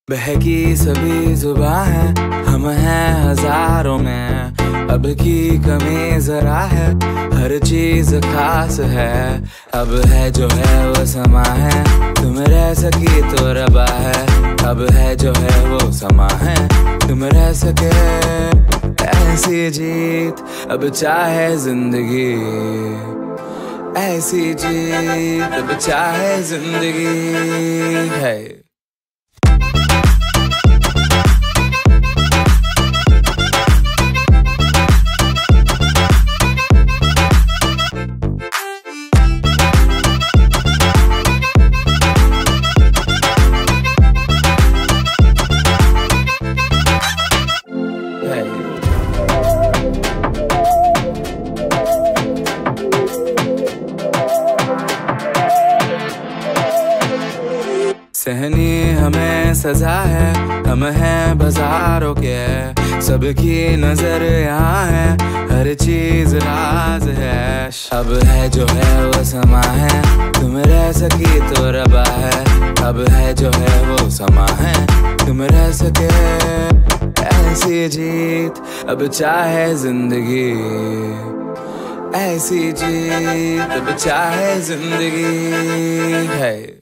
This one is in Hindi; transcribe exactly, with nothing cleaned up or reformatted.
बहकी सभी जुबां है, हम हैं हजारों में। अब की कमी जरा है, हर चीज खास है। अब है जो है वो समा है, तुम रह सकी तो रबा है। अब है जो है वो समा है, तुम रह सके ऐसी जीत। अब चाहे जिंदगी ऐसी जीत, अब चाहे जिंदगी है। सहनी हमें सजा है, हम हैं बाजारों के। सबकी नजर यहाँ है, हर चीज राज है। अब है जो है वो समा है, तुम रह सकी तो रबा है। अब है जो है वो समा है, तुम रह सके ऐसी जीत। अब चाहे जिंदगी ऐसी जीत, अब चाहे जिंदगी है।